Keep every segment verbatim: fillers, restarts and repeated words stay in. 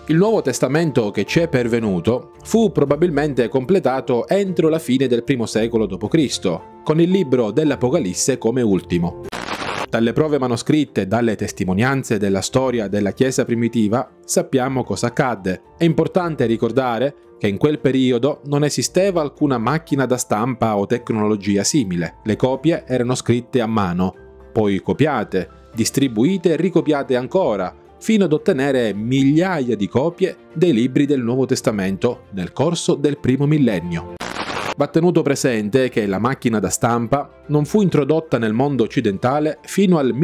Il Nuovo Testamento che ci è pervenuto fu probabilmente completato entro la fine del primo secolo dopo Cristo, con il libro dell'Apocalisse come ultimo. Dalle prove manoscritte e dalle testimonianze della storia della Chiesa primitiva sappiamo cosa accadde. È importante ricordare che in quel periodo non esisteva alcuna macchina da stampa o tecnologia simile. Le copie erano scritte a mano, poi copiate, distribuite e ricopiate ancora, fino ad ottenere migliaia di copie dei libri del Nuovo Testamento nel corso del primo millennio. Va tenuto presente che la macchina da stampa non fu introdotta nel mondo occidentale fino al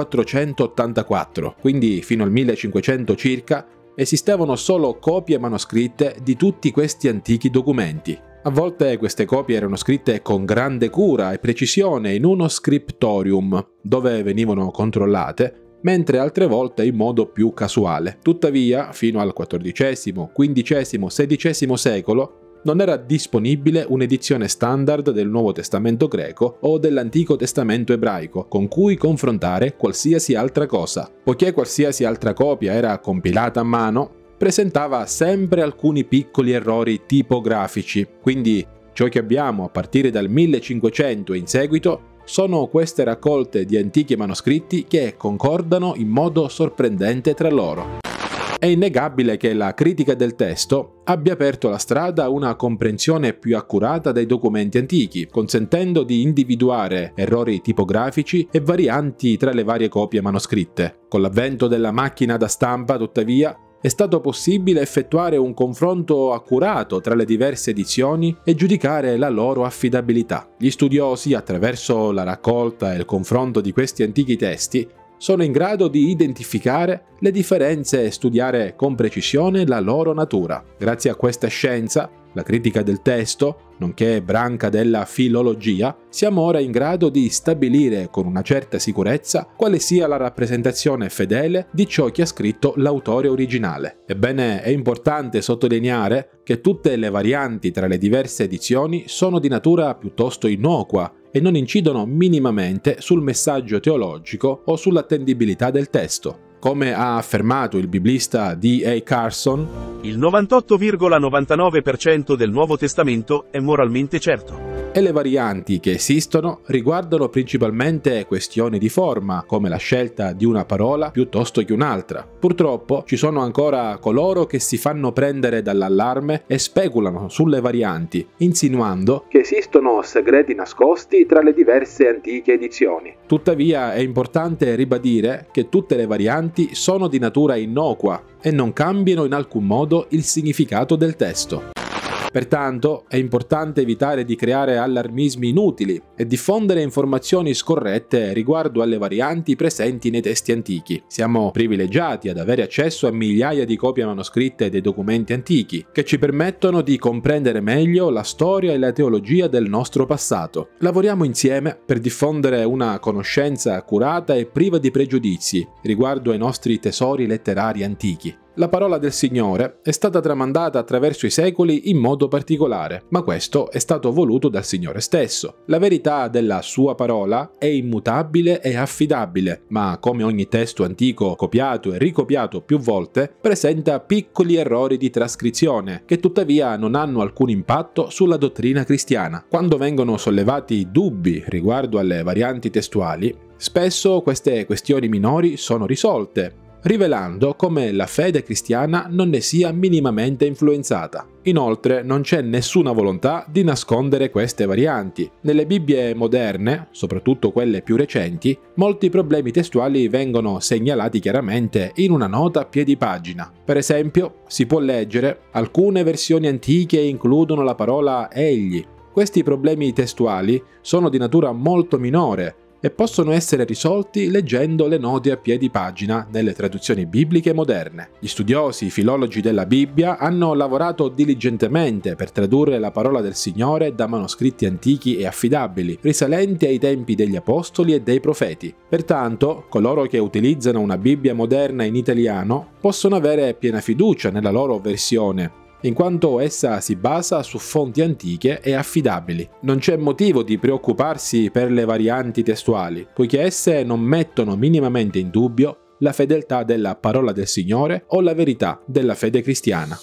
millequattrocentottantaquattro, quindi fino al millecinquecento circa esistevano solo copie manoscritte di tutti questi antichi documenti. A volte queste copie erano scritte con grande cura e precisione in uno scriptorium, dove venivano controllate, mentre altre volte in modo più casuale. Tuttavia, fino al quattordicesimo, quindicesimo, sedicesimo secolo, non era disponibile un'edizione standard del Nuovo Testamento greco o dell'Antico Testamento ebraico con cui confrontare qualsiasi altra cosa. Poiché qualsiasi altra copia era compilata a mano, presentava sempre alcuni piccoli errori tipografici, quindi ciò che abbiamo a partire dal millecinquecento e in seguito sono queste raccolte di antichi manoscritti che concordano in modo sorprendente tra loro. È innegabile che la critica del testo abbia aperto la strada a una comprensione più accurata dei documenti antichi, consentendo di individuare errori tipografici e varianti tra le varie copie manoscritte. Con l'avvento della macchina da stampa, tuttavia, è stato possibile effettuare un confronto accurato tra le diverse edizioni e giudicare la loro affidabilità. Gli studiosi, attraverso la raccolta e il confronto di questi antichi testi, sono in grado di identificare le differenze e studiare con precisione la loro natura. Grazie a questa scienza, la critica del testo, nonché branca della filologia, siamo ora in grado di stabilire con una certa sicurezza quale sia la rappresentazione fedele di ciò che ha scritto l'autore originale. Ebbene, è importante sottolineare che tutte le varianti tra le diverse edizioni sono di natura piuttosto innocua e non incidono minimamente sul messaggio teologico o sull'attendibilità del testo. Come ha affermato il biblista D A Carson, il novantotto virgola novantanove per cento del Nuovo Testamento è moralmente certo. E le varianti che esistono riguardano principalmente questioni di forma, come la scelta di una parola piuttosto che un'altra. Purtroppo ci sono ancora coloro che si fanno prendere dall'allarme e speculano sulle varianti, insinuando che esistono segreti nascosti tra le diverse antiche edizioni. Tuttavia è importante ribadire che tutte le varianti sono di natura innocua e non cambiano in alcun modo il significato del testo. Pertanto è importante evitare di creare allarmismi inutili e diffondere informazioni scorrette riguardo alle varianti presenti nei testi antichi. Siamo privilegiati ad avere accesso a migliaia di copie manoscritte dei documenti antichi, che ci permettono di comprendere meglio la storia e la teologia del nostro passato. Lavoriamo insieme per diffondere una conoscenza accurata e priva di pregiudizi riguardo ai nostri tesori letterari antichi. La parola del Signore è stata tramandata attraverso i secoli in modo particolare, ma questo è stato voluto dal Signore stesso. La verità della sua parola è immutabile e affidabile, ma come ogni testo antico copiato e ricopiato più volte, presenta piccoli errori di trascrizione che tuttavia non hanno alcun impatto sulla dottrina cristiana. Quando vengono sollevati dubbi riguardo alle varianti testuali, spesso queste questioni minori sono risolte, rivelando come la fede cristiana non ne sia minimamente influenzata. Inoltre non c'è nessuna volontà di nascondere queste varianti. Nelle Bibbie moderne, soprattutto quelle più recenti, molti problemi testuali vengono segnalati chiaramente in una nota a piedi pagina. Per esempio, si può leggere: alcune versioni antiche includono la parola egli. Questi problemi testuali sono di natura molto minore e possono essere risolti leggendo le note a piedi pagina nelle traduzioni bibliche moderne. Gli studiosi filologi della Bibbia hanno lavorato diligentemente per tradurre la parola del Signore da manoscritti antichi e affidabili, risalenti ai tempi degli apostoli e dei profeti. Pertanto, coloro che utilizzano una Bibbia moderna in italiano possono avere piena fiducia nella loro versione, in quanto essa si basa su fonti antiche e affidabili. Non c'è motivo di preoccuparsi per le varianti testuali, poiché esse non mettono minimamente in dubbio la fedeltà della parola del Signore o la verità della fede cristiana.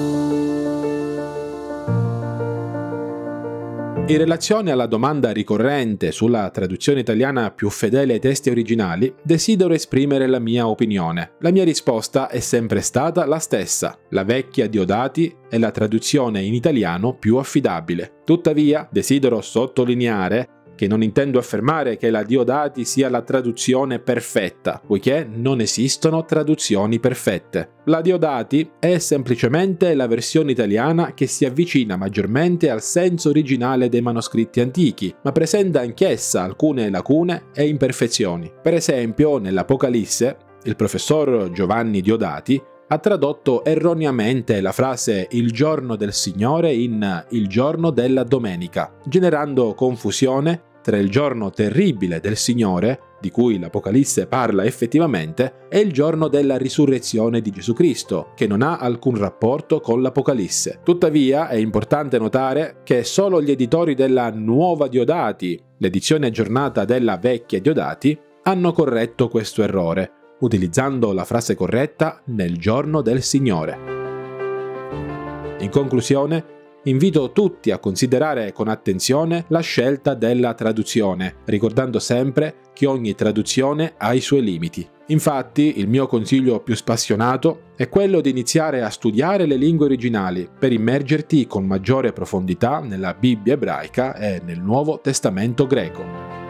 In relazione alla domanda ricorrente sulla traduzione italiana più fedele ai testi originali, desidero esprimere la mia opinione. La mia risposta è sempre stata la stessa: la vecchia Diodati è la traduzione in italiano più affidabile. Tuttavia, desidero sottolineare che non intendo affermare che la Diodati sia la traduzione perfetta, poiché non esistono traduzioni perfette. La Diodati è semplicemente la versione italiana che si avvicina maggiormente al senso originale dei manoscritti antichi, ma presenta anch'essa alcune lacune e imperfezioni. Per esempio, nell'Apocalisse, il professor Giovanni Diodati ha tradotto erroneamente la frase «il giorno del Signore» in «il giorno della domenica», generando confusione tra il giorno terribile del Signore, di cui l'Apocalisse parla effettivamente, e il giorno della risurrezione di Gesù Cristo, che non ha alcun rapporto con l'Apocalisse. Tuttavia è importante notare che solo gli editori della Nuova Diodati, l'edizione aggiornata della Vecchia Diodati, hanno corretto questo errore, utilizzando la frase corretta «nel giorno del Signore». In conclusione, invito tutti a considerare con attenzione la scelta della traduzione, ricordando sempre che ogni traduzione ha i suoi limiti. Infatti, il mio consiglio più spassionato è quello di iniziare a studiare le lingue originali per immergerti con maggiore profondità nella Bibbia ebraica e nel Nuovo Testamento greco.